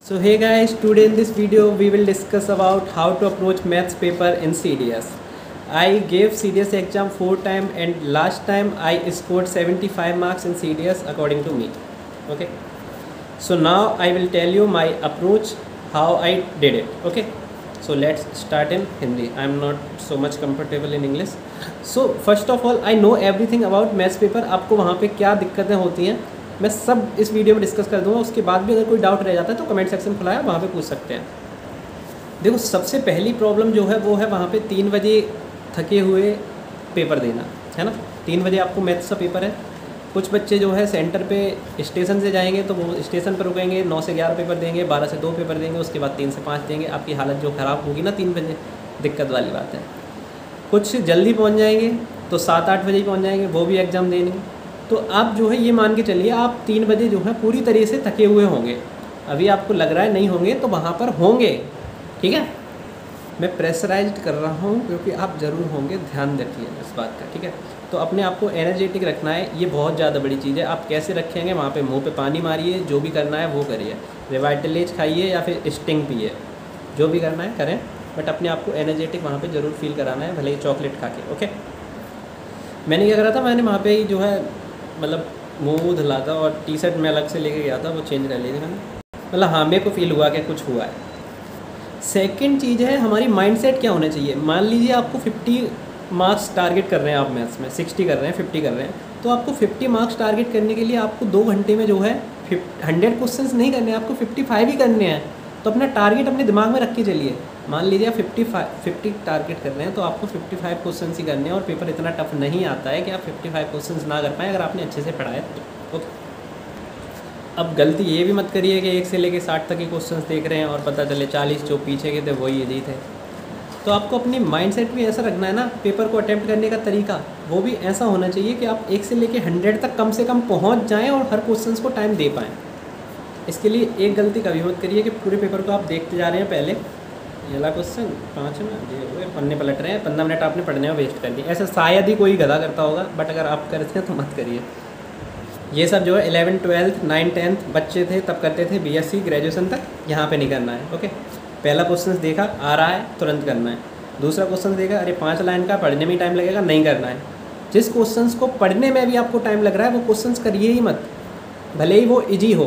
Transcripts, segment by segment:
So hey guys, today in this video we will discuss about how to approach maths paper in CDS. I gave CDS exam 4 times and last time I scored 75 marks in CDS according to me. Okay. So now I will tell you my approach, how I did it. Okay. So let's start in Hindi. I am not so much comfortable in English. So first of all I know everything about maths paper. आपको वहाँ पे क्या दिक्कतें होती हैं मैं सब इस वीडियो में डिस्कस कर दूंगा। उसके बाद भी अगर कोई डाउट रह जाता है तो कमेंट सेक्शन खुला है, वहाँ पे पूछ सकते हैं। देखो सबसे पहली प्रॉब्लम जो है वो है वहाँ पे 3 बजे थके हुए पेपर देना है ना। 3 बजे आपको मैथ्स का पेपर है। कुछ बच्चे जो है सेंटर पे स्टेशन से जाएंगे तो वो स्टेशन पर रुकेंगे, 9 से 11 पेपर देंगे, 12 से 2 पेपर देंगे, उसके बाद 3 से 5 देंगे। आपकी हालत जो ख़राब होगी ना 3 बजे, दिक्कत वाली बात है। कुछ जल्दी पहुँच जाएंगे तो 7-8 बजे ही पहुँच जाएंगे, वो भी एग्ज़ाम देंगे। तो आप जो है ये मान के चलिए आप 3 बजे जो है पूरी तरीके से थके हुए होंगे। अभी आपको लग रहा है नहीं होंगे तो वहाँ पर होंगे, ठीक है। मैं प्रेशराइज्ड कर रहा हूँ क्योंकि आप ज़रूर होंगे, ध्यान रखिए इस बात का, ठीक है। तो अपने आप को एनर्जेटिक रखना है, ये बहुत ज़्यादा बड़ी चीज़ है। आप कैसे रखेंगे, वहाँ पे मुंह पे पानी मारिए, जो भी करना है वो करिए, रिवाइटलेज खाइए या फिर स्टिंग पिए, जो भी करना है करें, बट अपने आप को एनर्जेटिक वहाँ पर ज़रूर फील कराना है, भले ही चॉकलेट खा के। ओके, मैंने क्या करा था, मैंने वहाँ पर ही जो है मतलब मुँह धुला था और टी शर्ट में अलग से लेके गया था, वो चेंज कर ली थी मैंने। मतलब हाँ मेरे को फील हुआ कि कुछ हुआ है। सेकंड चीज़ है हमारी माइंडसेट क्या होना चाहिए। मान लीजिए आपको 50 मार्क्स टारगेट कर रहे हैं, आप मैथ्स में 60 कर रहे हैं, 50 कर रहे हैं, तो आपको 50 मार्क्स टारगेट करने के लिए आपको 2 घंटे में जो है 100 क्वेश्चंस नहीं करने हैं, आपको 55 ही करने हैं। तो अपना टारगेट अपने दिमाग में रख के चलिए। मान लीजिए आप 50 टारगेट कर रहे हैं तो आपको 55 क्वेश्चन ही करने हैं, और पेपर इतना टफ नहीं आता है कि आप 55 क्वेश्चन ना कर पाएँ अगर आपने अच्छे से पढ़ा है तो। ओके, अब गलती ये भी मत करिए कि 1 से लेके 60 तक के क्वेश्चन देख रहे हैं और पता चले 40 जो पीछे के थे वही इजी थे। तो आपको अपनी माइंडसेट भी ऐसा रखना है ना, पेपर को अटैम्प्ट करने का तरीका वो भी ऐसा होना चाहिए कि आप 1 से लेके 100 तक कम से कम पहुँच जाएँ और हर क्वेश्चन को टाइम दे पाएँ। इसके लिए एक गलती कभी मत करिए कि पूरे पेपर को आप देखते जा रहे हैं, पहले ये वाला क्वेश्चन 5 में ये हुए, पन्ने पलट रहे हैं, 15 मिनट आपने पढ़ने में वेस्ट कर दिए। ऐसा शायद ही कोई गधा करता होगा, बट अगर आप करते हैं तो मत करिए। ये सब जो है 11th 12th 9th 10th बच्चे थे तब करते थे, BSc ग्रेजुएशन तक, यहाँ पे नहीं करना है। ओके, पहला क्वेश्चन देखा आ रहा है तुरंत करना है। दूसरा क्वेश्चन देखा अरे 5 लाइन का, पढ़ने में ही टाइम लगेगा, नहीं करना है। जिस क्वेश्चन को पढ़ने में भी आपको टाइम लग रहा है वो क्वेश्चन करिए ही मत, भले ही वो ईजी हो।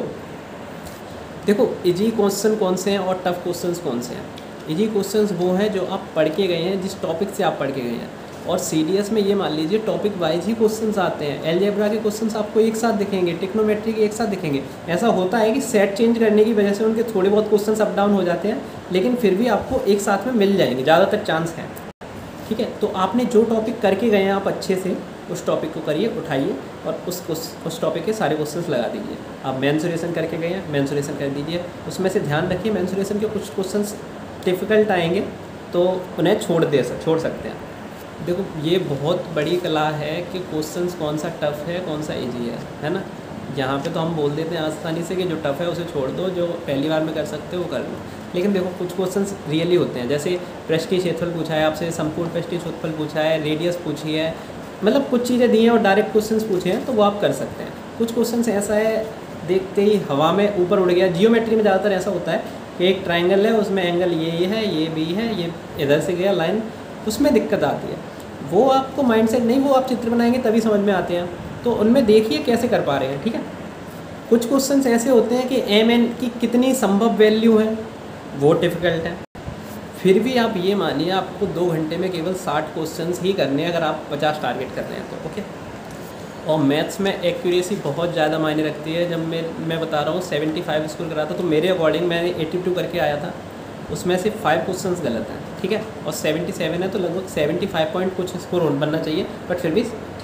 देखो इजी क्वेश्चन कौन से हैं और टफ क्वेश्चंस कौन से हैं। इजी क्वेश्चंस वो हैं जो आप पढ़ के गए हैं, जिस टॉपिक से आप पढ़ के गए हैं। और CDS में ये मान लीजिए टॉपिक वाइज ही क्वेश्चंस आते हैं। अलजेब्रा के क्वेश्चंस आपको एक साथ दिखेंगे, ट्रिग्नोमेट्री के एक साथ दिखेंगे। ऐसा होता है कि सेट चेंज करने की वजह से उनके थोड़े बहुत क्वेश्चंस अप डाउन हो जाते हैं, लेकिन फिर भी आपको एक साथ में मिल जाएंगे, ज़्यादातर चांस है, ठीक है। तो आपने जो टॉपिक करके गए हैं आप अच्छे से उस टॉपिक को करिए, उठाइए और उस टॉपिक के सारे क्वेश्चंस लगा दीजिए। आप मेंसुरेशन करके गए हैं, मेंसुरेशन कर दीजिए। उसमें से ध्यान रखिए मेंसुरेशन के कुछ क्वेश्चंस डिफ़िकल्ट आएंगे तो उन्हें छोड़ सकते हैं। देखो ये बहुत बड़ी कला है कि क्वेश्चंस कौन सा टफ़ है कौन सा ईजी है ना। यहाँ पे तो हम बोल देते हैं आसानी से कि जो टफ़ है उसे छोड़ दो, जो पहली बार में कर सकते हो वो कर लो। लेकिन देखो कुछ क्वेश्चंस रियली होते हैं, जैसे पृष्ठीय क्षेत्रफल पूछा है आपसे, संपूर्ण पृष्ठीय क्षेत्रफल पूछा है, रेडियस पूछी है, मतलब कुछ चीज़ें दी हैं और डायरेक्ट क्वेश्चंस पूछे हैं तो वो आप कर सकते हैं। कुछ क्वेश्चंस ऐसा है देखते ही हवा में ऊपर उड़ गया। जियोमेट्री में ज़्यादातर ऐसा होता है कि एक ट्राइंगल है, उसमें एंगल ये है, ये भी है, ये इधर से गया लाइन, उसमें दिक्कत आती है। वो आपको माइंडसेट नहीं, वो आप चित्र बनाएंगे तभी समझ में आते हैं। तो उनमें देखिए कैसे कर पा रहे हैं, ठीक है। कुछ क्वेश्चंस ऐसे होते हैं कि MN की कितनी संभव वैल्यू है, वो डिफ़िकल्ट है। फिर भी आप ये मानिए आपको 2 घंटे में केवल 60 क्वेश्चंस ही करने हैं अगर आप 50 टारगेट कर रहे हैं तो। ओके, और मैथ्स में एक्यूरेसी बहुत ज़्यादा मायने रखती है। जब मैं बता रहा हूँ 75 स्कोर करा था तो मेरे अकॉर्डिंग मैंने 82 करके आया था, उसमें से 5 क्वेश्चंस गलत हैं, ठीक है, और 77 है तो लगभग 75 पॉइंट कुछ स्कोर बनना चाहिए। बट फिर भी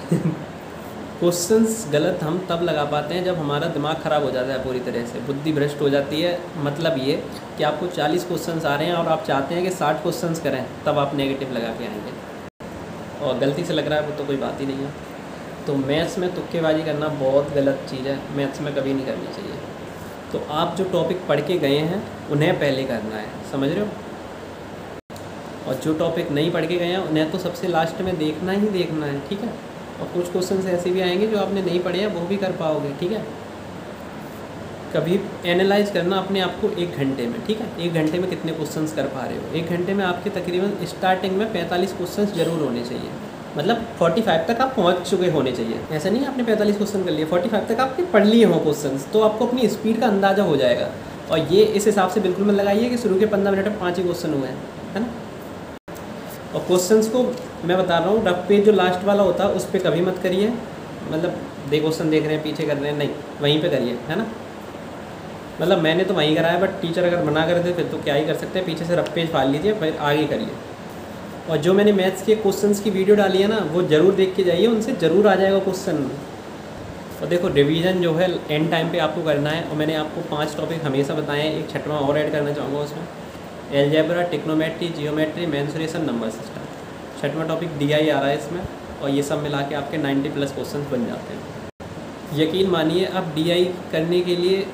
क्वेश्चंस गलत हम तब लगा पाते हैं जब हमारा दिमाग ख़राब हो जाता है, पूरी तरह से बुद्धि भ्रष्ट हो जाती है। मतलब ये कि आपको 40 क्वेश्चंस आ रहे हैं और आप चाहते हैं कि 60 क्वेश्चंस करें, तब आप नेगेटिव लगा के आएंगे और गलती से लग रहा है वो तो कोई बात ही नहीं है। तो मैथ्स में तुक्केबाजी करना बहुत गलत चीज़ है, मैथ्स में कभी नहीं करनी चाहिए। तो आप जो टॉपिक पढ़ के गए हैं उन्हें पहले करना है, समझ रहे हो, और जो टॉपिक नहीं पढ़ के गए हैं उन्हें तो सबसे लास्ट में देखना ही देखना है, ठीक है। और कुछ क्वेश्चंस ऐसे भी आएंगे जो आपने नहीं पढ़े हैं वो भी कर पाओगे, ठीक है। कभी एनालाइज करना अपने आप को 1 घंटे में, ठीक है। 1 घंटे में कितने क्वेश्चंस कर पा रहे हो। 1 घंटे में आपके तकरीबन स्टार्टिंग में 45 क्वेश्चंस जरूर होने चाहिए, मतलब 45 तक आप पहुंच चुके होने चाहिए। ऐसा नहीं आपने 45 क्वेश्चन कर लिए, 45 तक आपने पढ़ लिए हो क्वेश्चंस, तो आपको अपनी स्पीड का अंदाज़ा हो जाएगा। और ये इस हिसाब से बिल्कुल मत लगाइए कि शुरू के 15 मिनट में 5 ही क्वेश्चन हुए हैं, है ना। और क्वेश्चंस को मैं बता रहा हूँ, रफ पेज जो लास्ट वाला होता है उस पर कभी मत करिए, मतलब क्वेश्चन देख रहे हैं पीछे कर रहे हैं, नहीं, वहीं पे करिए, है ना। मतलब मैंने तो वहीं कराया, बट टीचर अगर मना करे फिर तो क्या ही कर सकते हैं, पीछे से रफ पेज फाड़ लीजिए, फिर आगे करिए। और जो मैंने मैथ्स के क्वेश्चंस की वीडियो डाली है ना, वो ज़रूर देख के जाइए, उनसे ज़रूर आ जाएगा क्वेश्चन। और देखो रिवीजन जो है एंड टाइम पे आपको करना है, और मैंने आपको 5 टॉपिक हमेशा बताए हैं, एक 6वां और ऐड करना चाहूँगा उसमें, algebra, trigonometry, geometry, mensuration, number system. 6वां टॉपिक DI आ रहा है इसमें, और ये सब मिला के आपके 90+ क्वेश्चन बन जाते हैं। यकीन मानिए, आप DI करने के लिए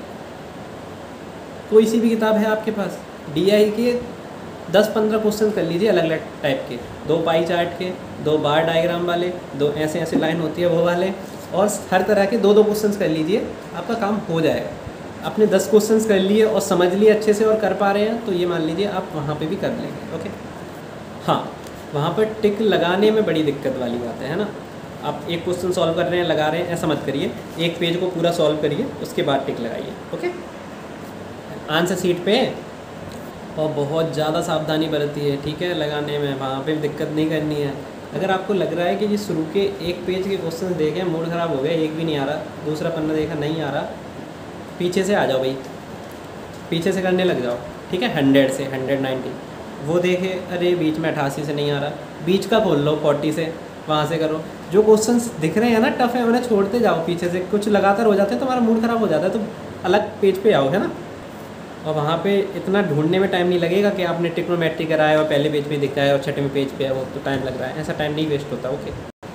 कोई सी भी किताब है आपके पास, DI के 10-15 क्वेश्चन कर लीजिए अलग अलग टाइप के, 2 पाई चार्ट के, 2 बार डायग्राम वाले, 2 ऐसे ऐसे लाइन होती है वो वाले, और हर तरह के 2-2 क्वेश्चन कर लीजिए, आपका काम हो जाएगा। आपने 10 क्वेश्चन कर लिए और समझ लिए अच्छे से और कर पा रहे हैं, तो ये मान लीजिए आप वहाँ पे भी कर लेंगे। ओके, हाँ, वहाँ पर टिक लगाने में बड़ी दिक्कत वाली बात है ना। आप एक क्वेश्चन सॉल्व कर रहे हैं, लगा रहे हैं, ऐसा मत करिए, एक पेज को पूरा सॉल्व करिए, उसके बाद टिक लगाइए। ओके, आंसर सीट पे और बहुत ज़्यादा सावधानी बरती है, ठीक है, लगाने में, वहाँ पे दिक्कत नहीं करनी है। अगर आपको लग रहा है कि ये शुरू के 1 पेज के क्वेश्चन देखें, मूड ख़राब हो गया, एक भी नहीं आ रहा, दूसरा पन्ना देखा नहीं आ रहा, पीछे से आ जाओ भाई, पीछे से करने लग जाओ, ठीक है। 100 से 190 वो देखे, अरे बीच में 88 से नहीं आ रहा, बीच का खोल लो 40 से, वहाँ से करो। जो क्वेश्चंस दिख रहे हैं ना टफ है, उन्हें छोड़ते जाओ, पीछे से कुछ लगातार हो जाते हैं तो हमारा मूड ख़राब हो जाता है, तो अलग पेज पे आओ, है ना। और वहाँ पे इतना ढूंढने में टाइम नहीं लगेगा कि आपने ट्रिग्नोमेट्री कराया और पहले पेज पे दिखा है और 6वें पेज पे है, वो तो टाइम लग रहा है, ऐसा टाइम नहीं वेस्ट होता। ओके,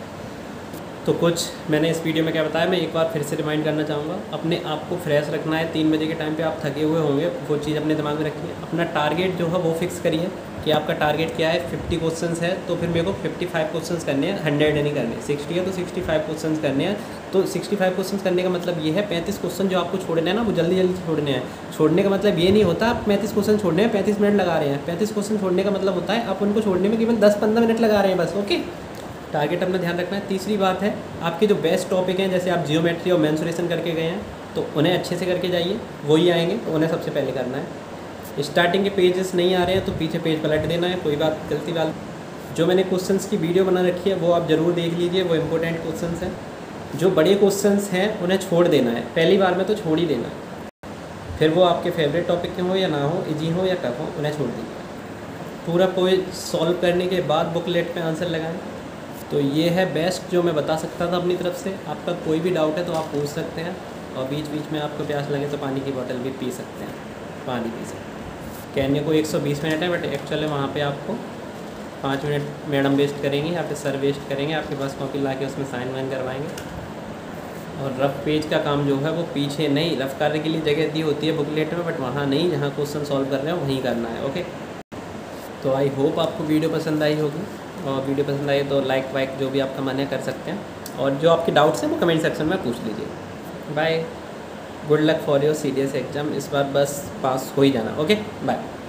तो कुछ मैंने इस वीडियो में क्या बताया, मैं एक बार फिर से रिमाइंड करना चाहूँगा। अपने आप को फ्रेश रखना है, 3 बजे के टाइम पे आप थके हुए होंगे, वो चीज़ अपने दिमाग में रखिए। अपना टारगेट जो है वो फिक्स करिए कि आपका टारगेट क्या है। 50 क्वेश्चंस है तो फिर मेरे को 55 क्वेश्चंस करने हैं, 100 नहीं करने। 60 है तो 65 क्वेश्चंस करने हैं। तो 65 क्वेश्चंस करने का मतलब ये है 35 क्वेश्चन जो आपको छोड़ने हैं ना, वो जल्दी जल्दी छोड़ने हैं। छोड़ने का मतलब ये नहीं होता आप 35 क्वेश्चन छोड़ने हैं 35 मिनट लगा रहे हैं। 35 क्वेश्चन छोड़ने का मतलब होता है आप उनको छोड़ने में केवल 10-15 मिनट लगा रहे हैं बस। ओके, टारगेट अपना ध्यान रखना है। तीसरी बात है, आपके जो बेस्ट टॉपिक हैं, जैसे आप जियोमेट्री और मेंसुरेशन करके गए हैं तो उन्हें अच्छे से करके जाइए, वही आएंगे तो उन्हें सबसे पहले करना है। स्टार्टिंग के पेजेस नहीं आ रहे हैं तो पीछे पेज पलट देना है, कोई बात गलती वाल। जो मैंने क्वेश्चंस की वीडियो बना रखी है वो आप ज़रूर देख लीजिए, वो इंपॉर्टेंट क्वेश्चंस हैं। जो बड़े क्वेश्चंस हैं उन्हें छोड़ देना है, पहली बार में तो छोड़ ही देना है, फिर वो आपके फेवरेट टॉपिक के हो या ना हो, इजी हो या टफ हो, उन्हें छोड़ दीजिए। पूरा पेज सॉल्व करने के बाद बुकलेट पे आंसर लगाएं। तो ये है बेस्ट जो मैं बता सकता था अपनी तरफ से। आपका कोई भी डाउट है तो आप पूछ सकते हैं, और बीच बीच में आपको प्यास लगे तो पानी की बोतल भी पी सकते हैं, पानी पी सकते हैं। कहने को 120 मिनट है, बट एक्चुअली वहाँ पे आपको 5 मिनट मैडम वेस्ट करेंगे या फिर सर वेस्ट करेंगे, आपके पास कॉपी ला के उसमें साइन वाइन करवाएंगे। और रफ पेज का काम जो है वो पीछे नहीं, रफ करने के लिए जगह दी होती है बुकलेट में, बट वहाँ नहीं, जहाँ क्वेश्चन सॉल्व कर रहे हैं वहीं करना है। ओके, तो आई होप आपको वीडियो पसंद आई होगी, और वीडियो पसंद आई तो लाइक वाइक जो भी आपका मन है कर सकते हैं, और जो आपके डाउट्स हैं वो कमेंट सेक्शन में पूछ लीजिए। Bye, good luck for your CDS exam. इस बार बस पास हो ही जाना। Okay, bye.